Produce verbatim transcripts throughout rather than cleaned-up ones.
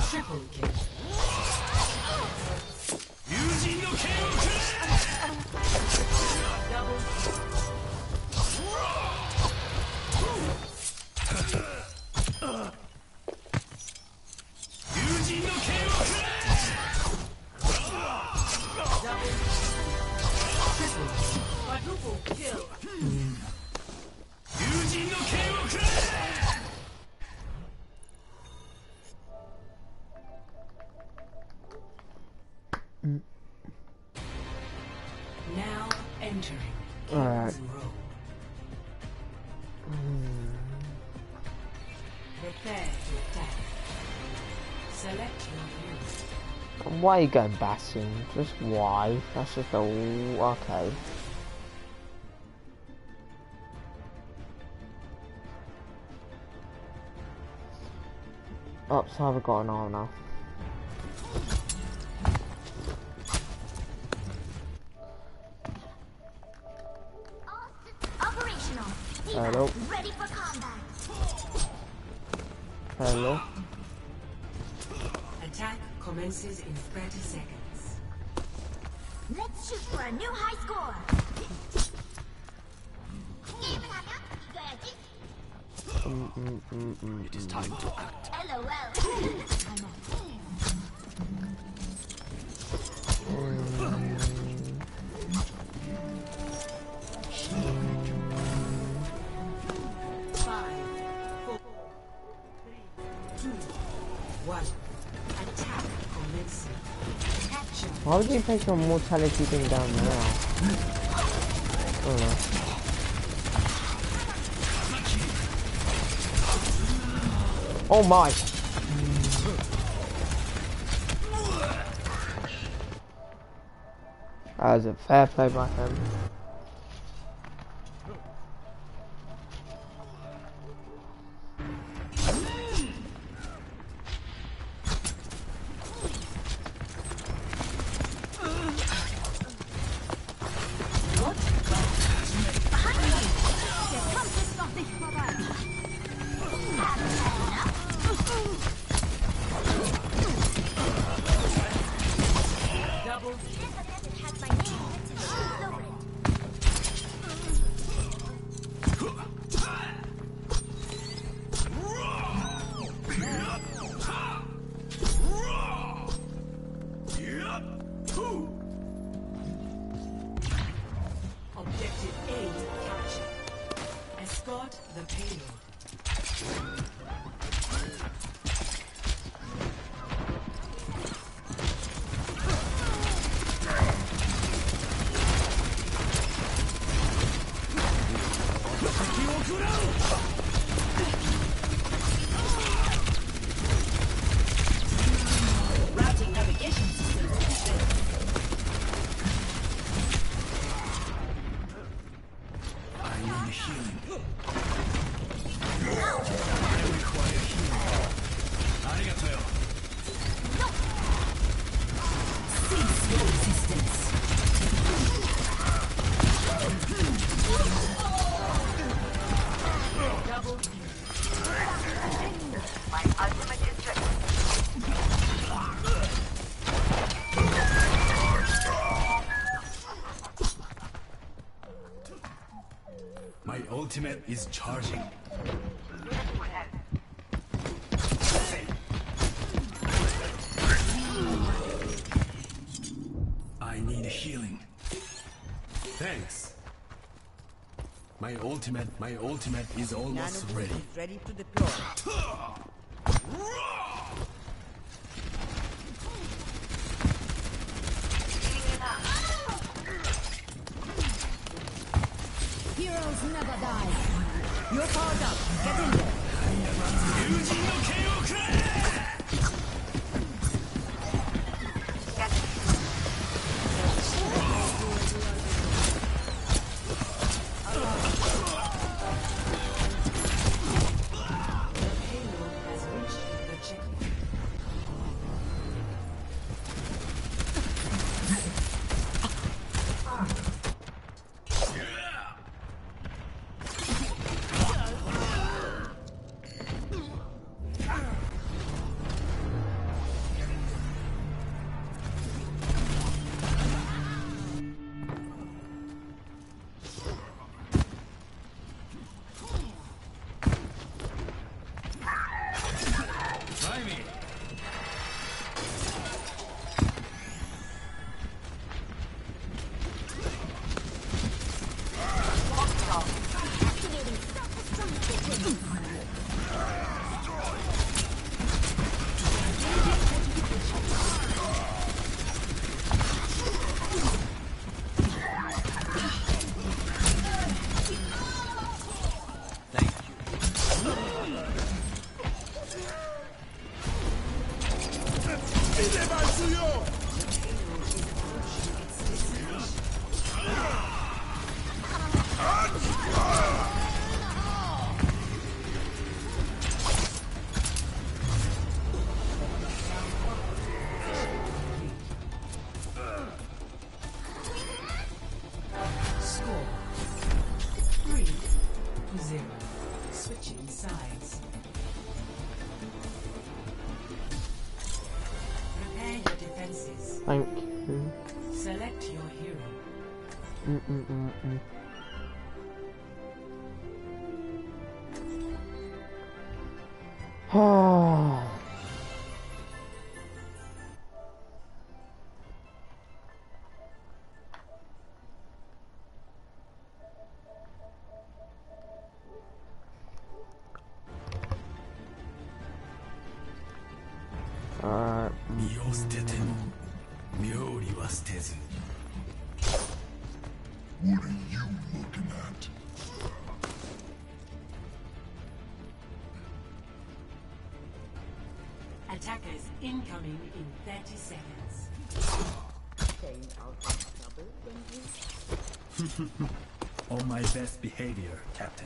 Triple kill. Double quadruple kill. Now entering. All right. Prepare to attack. Select your view. Why are you going Bastion? Just why? That's just a okay. Oh, so I've got an arm now. Operational. Hello. Ready for combat. Hello. Attack commences in thirty seconds. Let's shoot for a new high score. Mm, mm, mm, mm, It is time to act. LOL. Five, four, three, two, one. Attack commencing. Capture. Why would you take your mortality thing down now? I don't know. Oh my! That was a fair play by him. Double Has my name written all over it. Objective A captured. Escort the payload. Routing navigation system. I need healing. I require healing. Arigato. Cease your resistance. Double My ultimate is ready. My ultimate is charging. I need healing. Thanks. My ultimate, my ultimate is almost ready. Is ready to deploy. Heroes never die. You're powered up. Get in there. Score three to zero. Switching sides. Prepare your defenses. Thank you. Select your hero. Mm mm mm mm. Oh. Uh, 身を捨てても妙理は捨てず What are you looking at? Attackers incoming in thirty seconds. On my best behavior, Captain.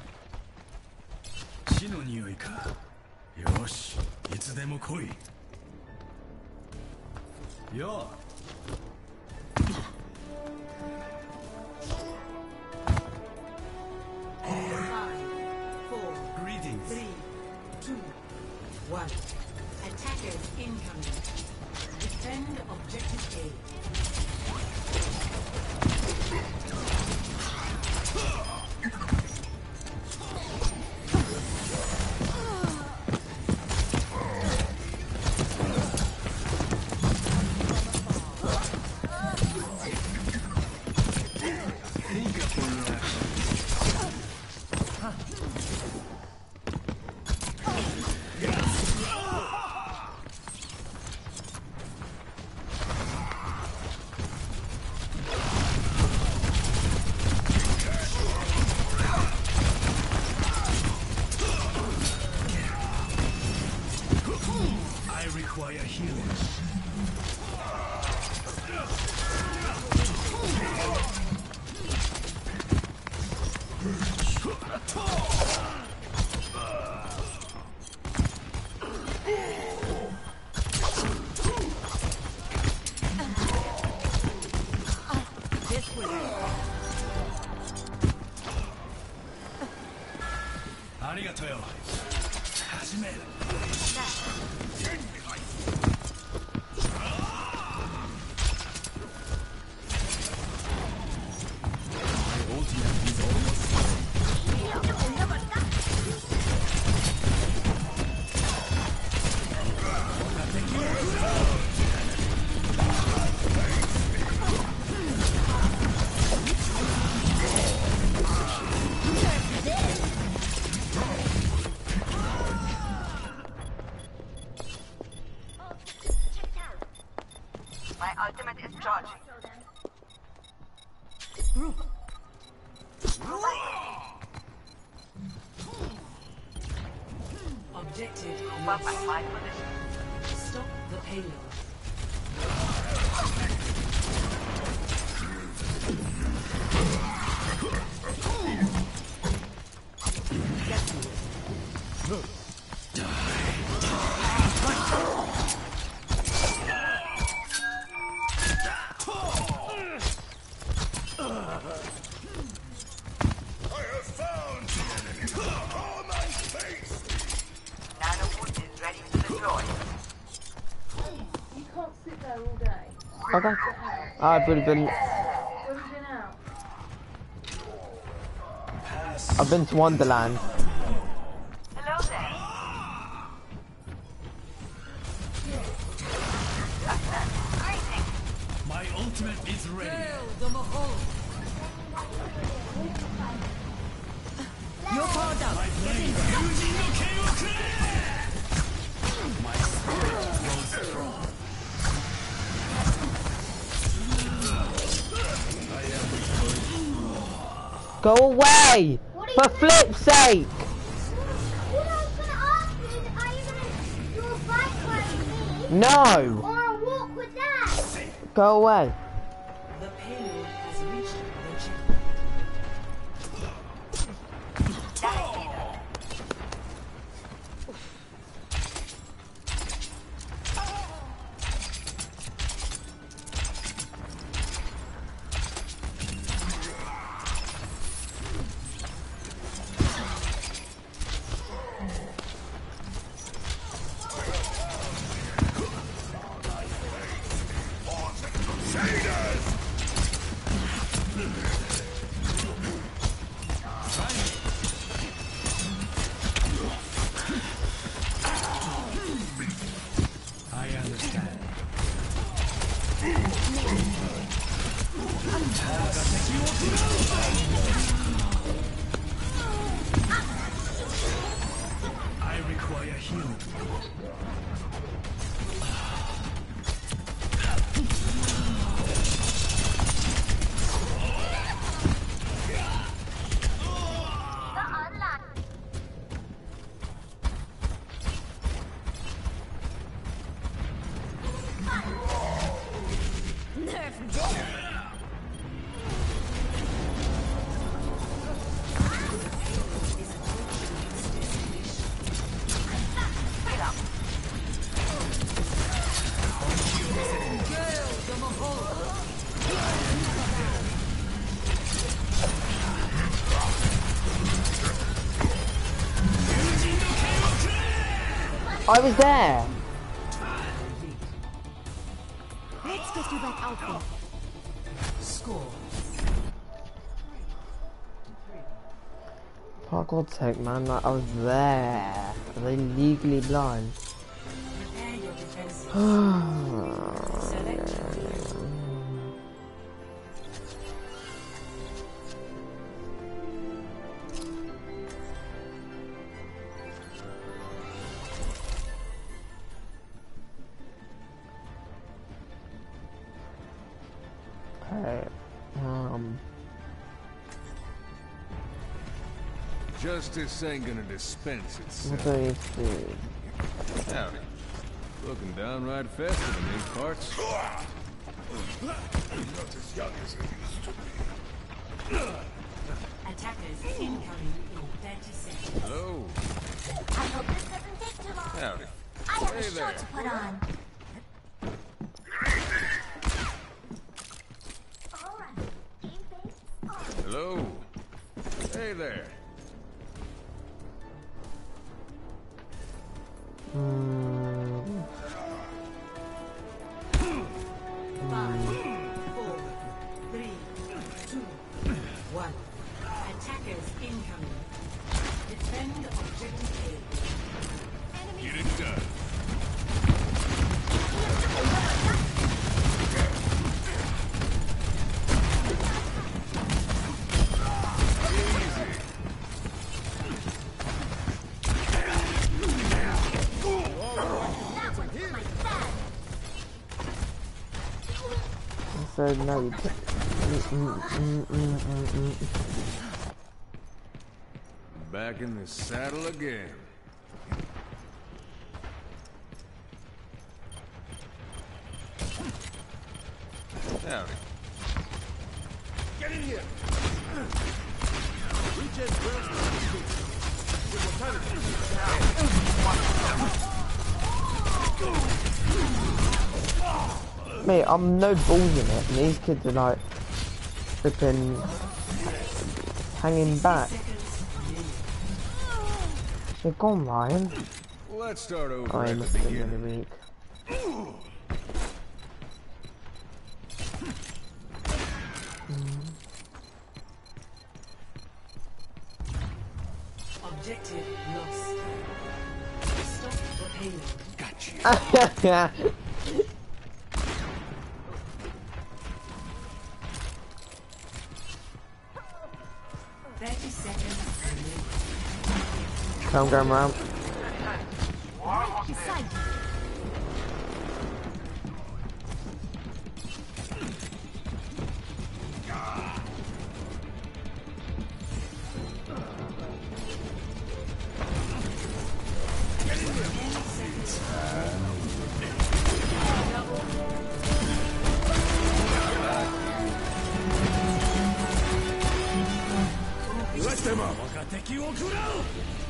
死の匂いか。よし、いつでも来い。よ。 Five, four, Greetings. three, two, one. Attackers incoming. Defend objective A. I require healing. This way. ありがとうよ。始める。 My ultimate is charging. Objective Move up at lost. my position. Stop the payload. Nanoboot is ready to deploy. You can't sit there all day. okay. I've been, been Where have you been out? I've been to Wonderland. Hello there. Greetings. My ultimate is ready. The Mahal. You're powered up. My blade, Eugene no Kenをくれ! My spirit grows strong. Go away! For flip's sake! What I was gonna ask you is, are you gonna do a fight like me? No! Or walk with that. Go away. The payload has reached the checkpoint. I understand. I require healing. I was there. Let's get you back out there. Score. For God's sake, man, like, I was there. Are they legally blind? Prepare your defenses. Select your hero. Okay. Um. Justice ain't gonna dispense What itself. do I need to do? Howdy. Looking downright festive in these parts. Not as young as it used to be. Attackers incoming in thirty seconds. Hello. I hope this doesn't take too long. Howdy. I have Hey a show there. to put on. All right. Game face on. Hello. Hey there. Hmm. Five, four, three, two, one. Attackers incoming. Defend objective A. Get it done. So no. you t- mm, mm, mm, mm, mm, mm. Back in the saddle again. Howdy. Get in here! We just burst the Mate, I'm no balls in it, and these kids are like flipping hanging back. So go on, Ryan. Let's start over I at must the have been beginning. really weak. Objective lost. Stop the payload. Got you. thirty seconds remaining. Come, going round. Beside you. 敵を食らう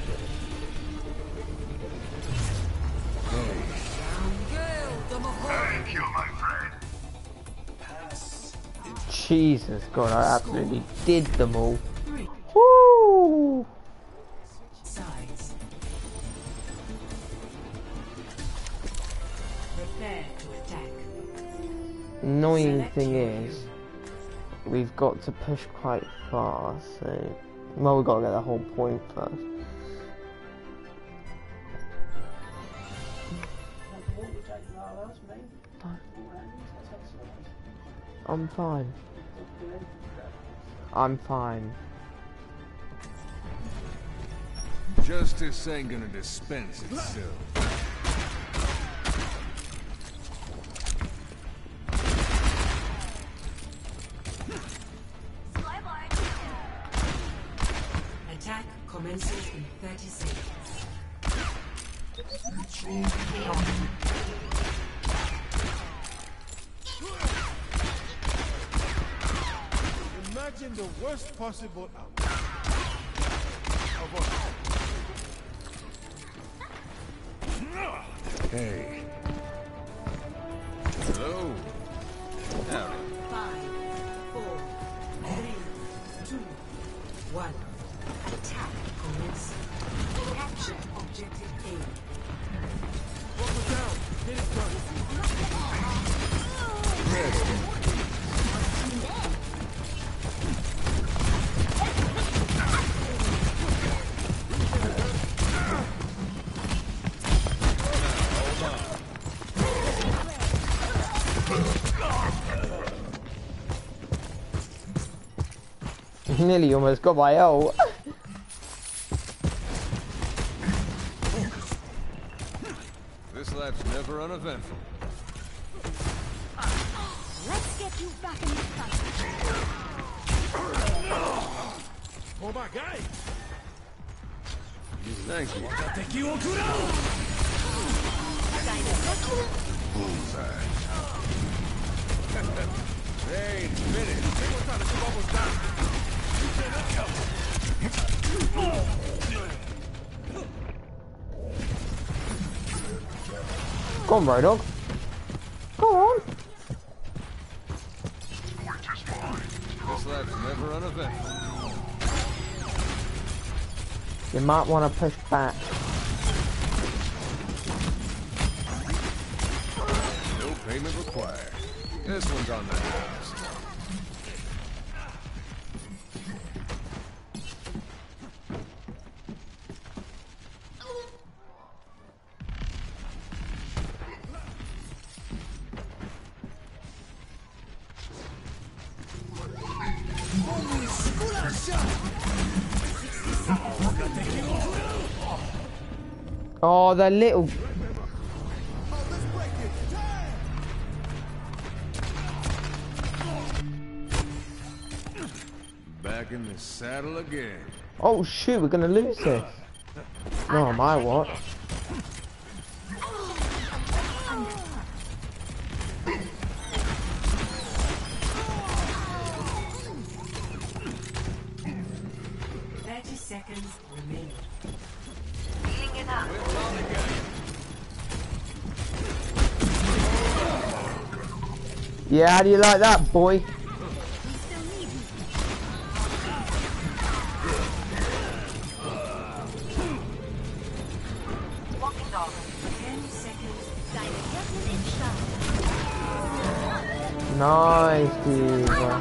Thank you, my friend. Jesus God, I absolutely did them all. Three Woo! sides. Prepare to attack. Annoying thing is, we've got to push quite fast, so... Well, we've got to get the whole point first. I'm fine. I'm fine. Justice ain't gonna dispense itself. Attack commences in thirty seconds. Imagine the worst possible outcome of us. Hey. Hello. Howdy. Five, four, three, two, one. Attack commencing. Capture objective A. Buckle down. Get it done. Nearly almost got my ult. This lap's never uneventful. Let's get you back in your fight. Oh my guy. Thank you. 敵を食らう Bullseye. Hey, it's finished. Go on, Roadhog. Go on. This lap's never uneventful. You might want to push back. No payment required. This one's on the house. Oh, the little... Back in the saddle again. Oh shoot, we're gonna lose this. No, my watch. thirty seconds remaining. Healing it up. Yeah, how do you like that, boy? Walking dog. Ten seconds. Nice, dude.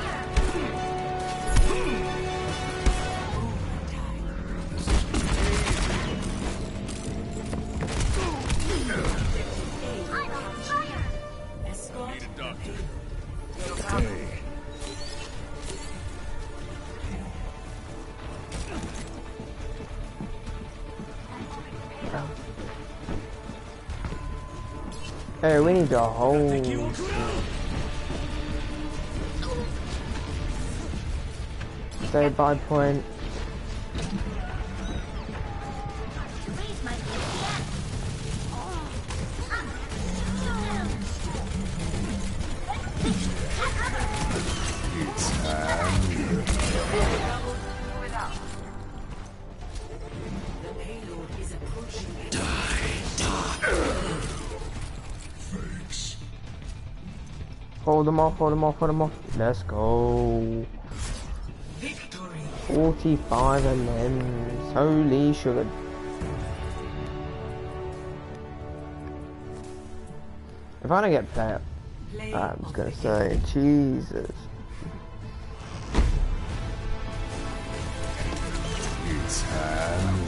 Escort. Need a doctor. Hey. Hey, we need to hold. 敵を食らう Stay by point. Raise my Hold them off, hold them off, hold them off. Let's go. Victory. forty-five and then holy sugar. If I don't get player, Play I'm just of gonna the say, Jesus. It's Halloween.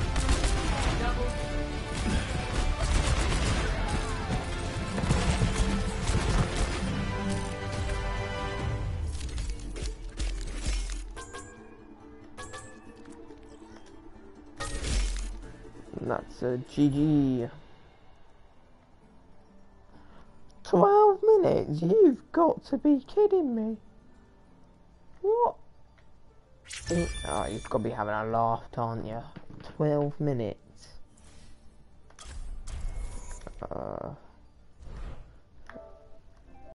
And that's a G G. twelve minutes? You've got to be kidding me. What? Oh, you've got to be having a laugh, aren't you? twelve minutes. Uh...